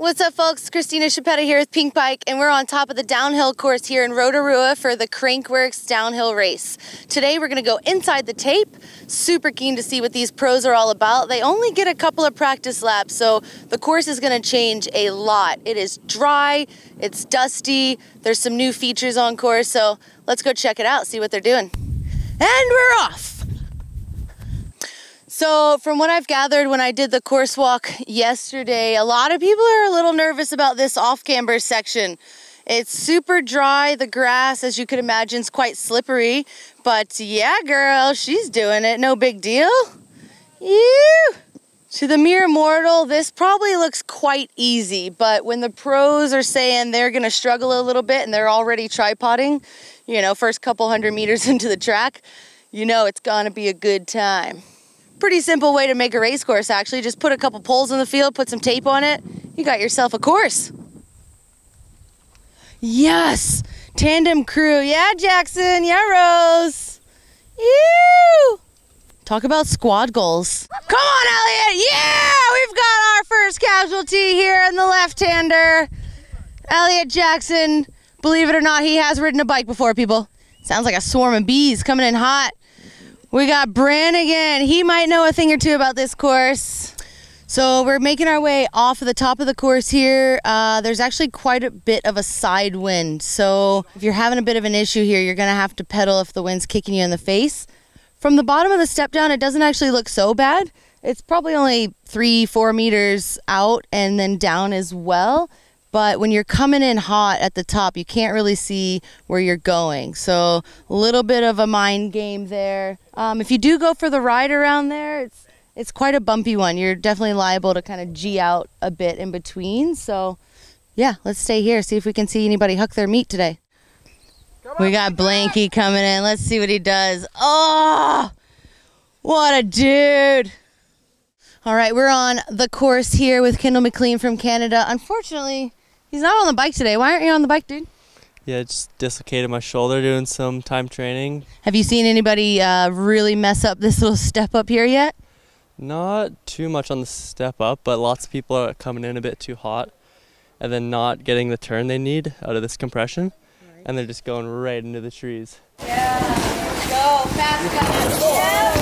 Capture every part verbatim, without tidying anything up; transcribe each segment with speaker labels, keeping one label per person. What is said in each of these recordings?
Speaker 1: What's up, folks? Christina Chapetta here with Pinkbike, and we're on top of the downhill course here in Rotorua for the Crankworx Downhill race. Today we're going to go inside the tape. Super keen to see what these pros are all about. They only get a couple of practice laps, so the course is going to change a lot. It is dry, it's dusty, there's some new features on course, so let's go check it out, see what they're doing. And we're off! So from what I've gathered when I did the course walk yesterday, a lot of people are a little nervous about this off-camber section. It's super dry. The grass, as you could imagine, is quite slippery. But yeah, girl, she's doing it. No big deal. Ew. To the mere mortal, this probably looks quite easy. But when the pros are saying they're going to struggle a little bit and they're already tripoding, you know, first couple hundred meters into the track, you know it's going to be a good time. Pretty simple way to make a race course, actually. Just put a couple poles in the field, put some tape on it. You got yourself a course. Yes! Tandem crew. Yeah, Jackson. Yeah, Rose. Ew! Talk about squad goals. Come on, Elliot. Yeah! We've got our first casualty here in the left-hander. Elliot Jackson. Believe it or not, he has ridden a bike before, people. Sounds like a swarm of bees coming in hot. We got Brannigan. He might know a thing or two about this course. So we're making our way off of the top of the course here. Uh, there's actually quite a bit of a side wind. So if you're having a bit of an issue here, you're gonna have to pedal if the wind's kicking you in the face. From the bottom of the step down, it doesn't actually look so bad. It's probably only three, four meters out and then down as well. But when you're coming in hot at the top, you can't really see where you're going. So a little bit of a mind game there. Um, if you do go for the ride around there, it's it's quite a bumpy one. You're definitely liable to kind of G out a bit in between. So yeah, let's stay here, see if we can see anybody huck their meat today. We got Blanky coming in. Let's see what he does. Oh, what a dude. All right, we're on the course here with Kendall McLean from Canada. Unfortunately, he's not on the bike today. Why aren't you on the bike, dude?
Speaker 2: Yeah, just dislocated my shoulder doing some time training.
Speaker 1: Have you seen anybody uh, really mess up this little step up here yet?
Speaker 2: Not too much on the step up, but lots of people are coming in a bit too hot and then not getting the turn they need out of this compression. Right. And they're just going right into the trees.
Speaker 1: Yeah, go, fast guys. Yeah.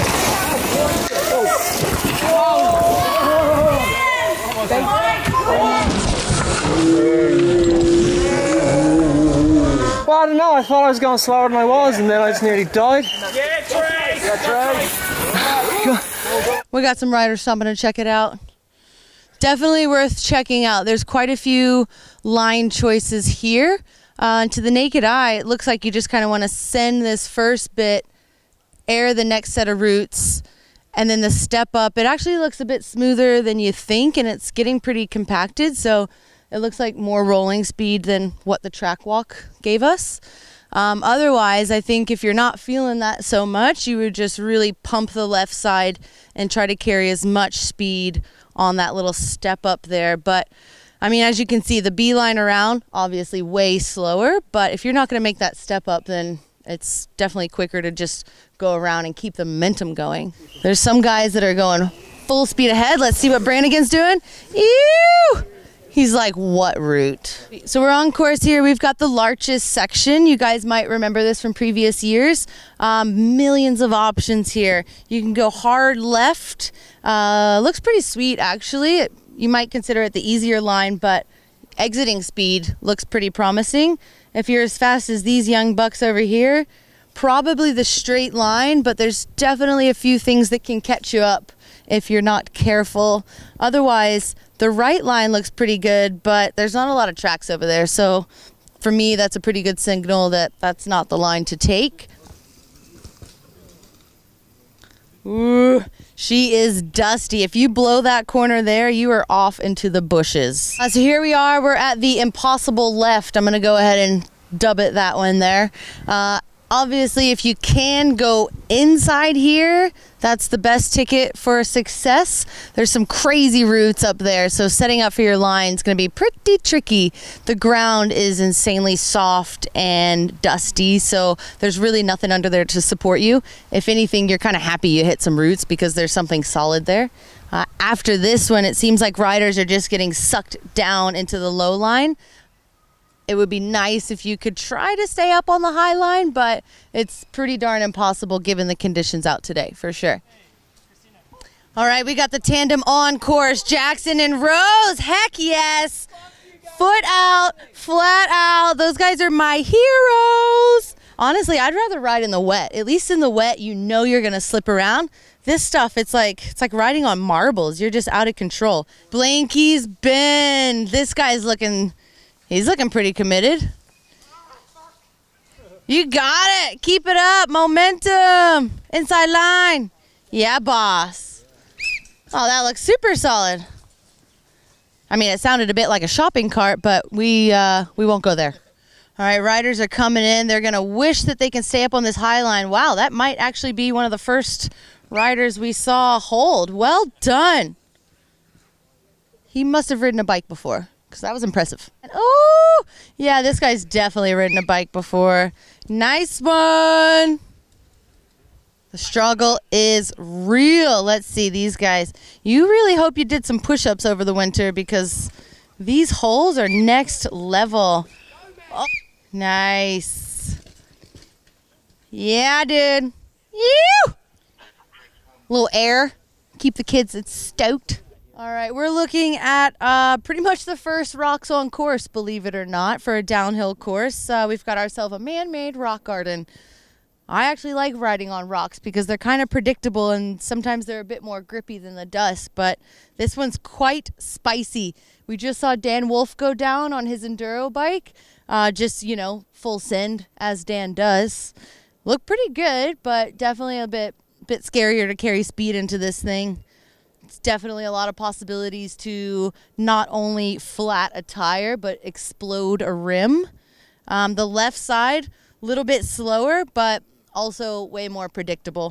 Speaker 3: Well, I don't know, I thought I was going slower than I was and then I just nearly died. Yeah, Trey! Yeah,
Speaker 1: Trey! We got some riders stopping to check it out. Definitely worth checking out. There's quite a few line choices here. Uh, to the naked eye, it looks like you just kind of want to send this first bit, air the next set of roots, and then the step up. It actually looks a bit smoother than you think, and it's getting pretty compacted, so it looks like more rolling speed than what the track walk gave us. Um, otherwise, I think if you're not feeling that so much, you would just really pump the left side and try to carry as much speed on that little step up there. But I mean, as you can see, the beeline around, obviously way slower, but if you're not going to make that step up, then it's definitely quicker to just go around and keep the momentum going. There's some guys that are going full speed ahead. Let's see what Brannigan's doing. Ew! He's like, what route? So we're on course here. We've got the Larches section. You guys might remember this from previous years. Um, millions of options here. You can go hard left. Uh, looks pretty sweet, actually. It, you might consider it the easier line, but exiting speed looks pretty promising. If you're as fast as these young bucks over here, probably the straight line, but there's definitely a few things that can catch you up if you're not careful. Otherwise, the right line looks pretty good, but there's not a lot of tracks over there. So for me, that's a pretty good signal that that's not the line to take. Ooh, she is dusty. If you blow that corner there, you are off into the bushes. Uh, so here we are, we're at the impossible left. I'm gonna go ahead and dub it that one there. Uh, Obviously, if you can go inside here, that's the best ticket for success. There's some crazy routes up there, so setting up for your line is going to be pretty tricky. The ground is insanely soft and dusty, so there's really nothing under there to support you. If anything, you're kind of happy you hit some roots because there's something solid there. Uh, after this one, it seems like riders are just getting sucked down into the low line. It would be nice if you could try to stay up on the high line, but it's pretty darn impossible given the conditions out today, for sure. All right, we got the tandem on course. Jackson and Rose, heck yes. Foot out, flat out. Those guys are my heroes. Honestly, I'd rather ride in the wet. At least in the wet, you know you're gonna slip around. This stuff, it's like it's like riding on marbles. You're just out of control. Blanky's bend. This guy's looking... He's looking pretty committed. You got it. Keep it up. Momentum. Inside line. Yeah, boss. Oh, that looks super solid. I mean, it sounded a bit like a shopping cart, but we uh, we won't go there. All right, riders are coming in. They're going to wish that they can stay up on this high line. Wow, that might actually be one of the first riders we saw hold. Well done. He must have ridden a bike before, because that was impressive. And, oh, yeah, this guy's definitely ridden a bike before. Nice one. The struggle is real. Let's see, these guys. You really hope you did some push-ups over the winter because these holes are next level. Oh, nice. Yeah, dude. You. Little air. Keep the kids stoked. All right, we're looking at uh, pretty much the first rocks on course, believe it or not, for a downhill course. Uh, we've got ourselves a man-made rock garden. I actually like riding on rocks because they're kind of predictable and sometimes they're a bit more grippy than the dust, but this one's quite spicy. We just saw Dan Wolf go down on his enduro bike, uh, just, you know, full send as Dan does. Looked pretty good, but definitely a bit, bit scarier to carry speed into this thing. It's definitely a lot of possibilities to not only flat a tire, but explode a rim. Um, the left side, a little bit slower, but also way more predictable.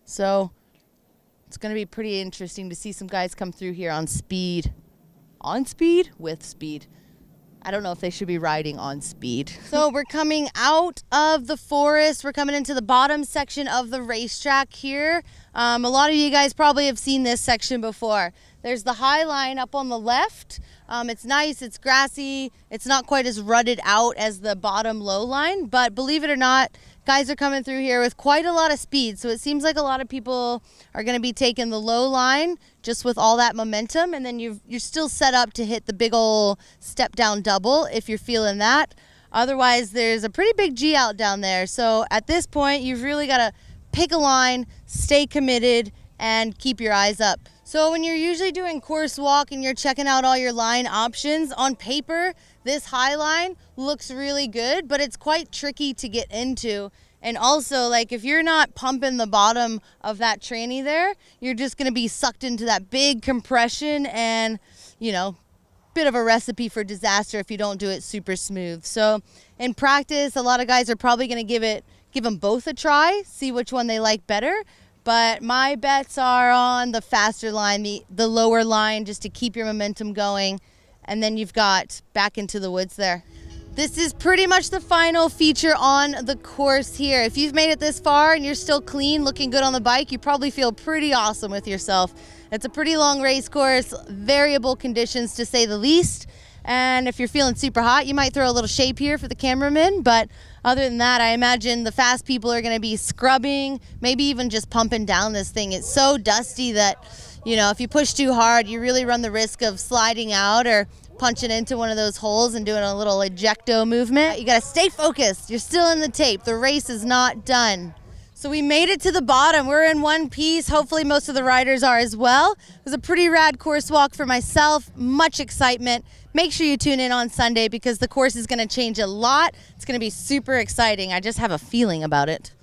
Speaker 1: So it's going to be pretty interesting to see some guys come through here on speed. On speed? With speed. I don't know if they should be riding on speed. So we're coming out of the forest. We're coming into the bottom section of the racetrack here. Um, a lot of you guys probably have seen this section before. There's the high line up on the left. Um, it's nice, it's grassy. It's not quite as rutted out as the bottom low line, but believe it or not, guys are coming through here with quite a lot of speed. So it seems like a lot of people are gonna be taking the low line just with all that momentum, and then you've, you're still set up to hit the big ol' step down double if you're feeling that. Otherwise, there's a pretty big G out down there. So at this point, you've really gotta pick a line, stay committed, and keep your eyes up. So when you're usually doing course walk and you're checking out all your line options, on paper, this high line looks really good, but it's quite tricky to get into. And also, like, if you're not pumping the bottom of that tranny there, you're just gonna be sucked into that big compression and, you know, bit of a recipe for disaster if you don't do it super smooth. So in practice, a lot of guys are probably gonna give it, give them both a try, see which one they like better. But my bets are on the faster line, the, the lower line, just to keep your momentum going. And then you've got back into the woods there. This is pretty much the final feature on the course here. If you've made it this far and you're still clean, looking good on the bike, you probably feel pretty awesome with yourself. It's a pretty long race course, variable conditions to say the least. And if you're feeling super hot, you might throw a little shape here for the cameraman. But other than that, I imagine the fast people are going to be scrubbing, maybe even just pumping down this thing. It's so dusty that, you know, if you push too hard, you really run the risk of sliding out or punching into one of those holes and doing a little ejecto movement. You got to stay focused. You're still in the tape. The race is not done. So we made it to the bottom. We're in one piece. Hopefully most of the riders are as well. It was a pretty rad course walk for myself. Much excitement. Make sure you tune in on Sunday because the course is going to change a lot. It's going to be super exciting. I just have a feeling about it.